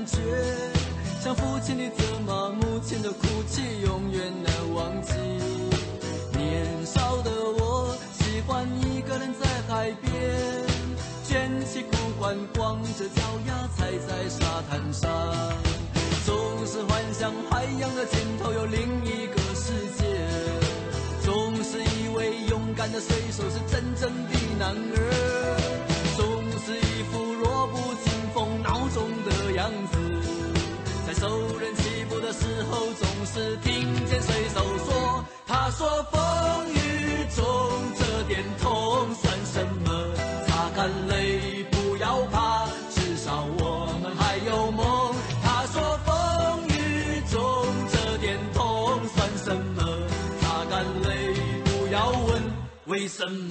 觉，像父亲的责骂，母亲的哭泣，永远难忘记。年少的我，喜欢一个人在海边，卷起裤管，光着脚丫踩在沙滩上，总是幻想海洋的尽头有另一个世界，总是以为勇敢的水手是真正的男儿，总是一副弱不禁风孬种的样子，在受人欺负的时候总是听见水手说，他说风雨中这点痛算什么，擦干泪不要怕，至少我们还有梦。他说风雨中这点痛算什么，擦干泪不要问为什么。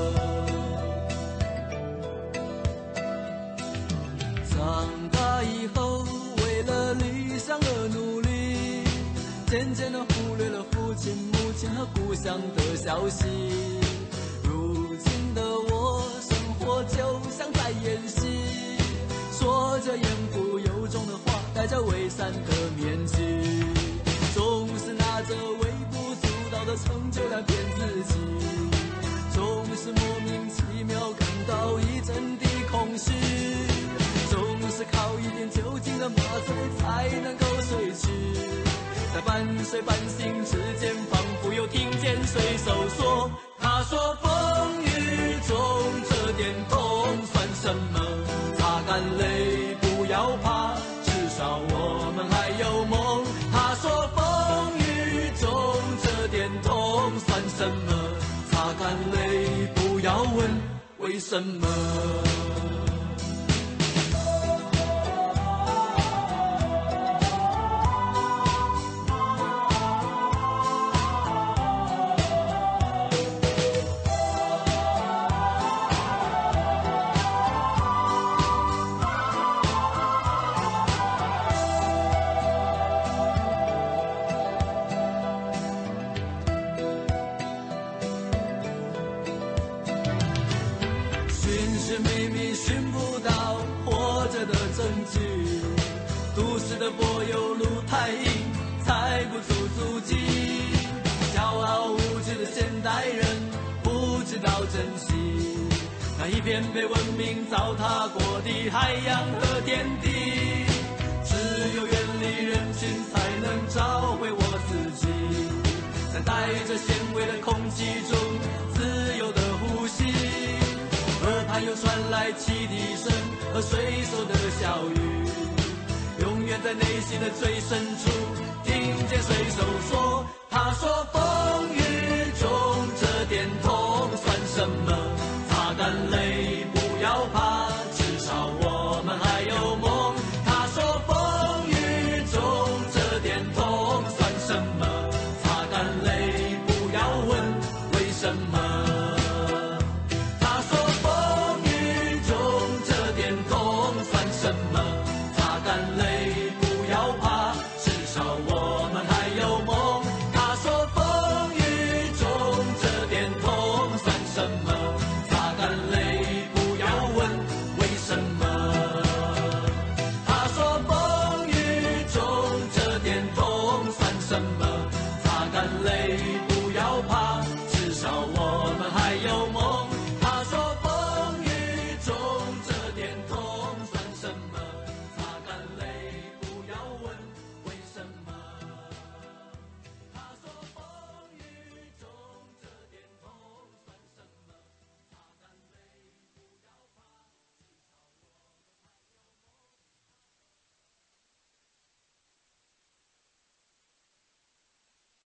长大以后为了理想而努力，渐渐地忽略了父亲母亲和故乡的消息。如今的我生活就像在演戏，说着言不由衷的话，戴着伪善的面具，总是拿着微不足道的成就来骗自己，总是莫名其妙感到一阵的空虚，总是靠一点酒精的麻醉才能够睡去，在半睡半醒之间，仿佛又听见水手说，他说风雨中这点痛算什么，擦干泪不要怕，至少我们还有梦。他说风雨中这点痛算什么，擦干泪不要问为什么。秘密寻不到活着的证据，都市的柏油路太硬，踩不出足迹，骄傲无知的现代人不知道珍惜那一片被文明糟蹋过的海洋和天地，只有远离人群才能找回我自己，在带着咸味的空气中自由的呼吸，耳畔又传来汽笛声和水手的笑语，永远在内心的最深处听见水手说，他说风雨中这点痛算什么，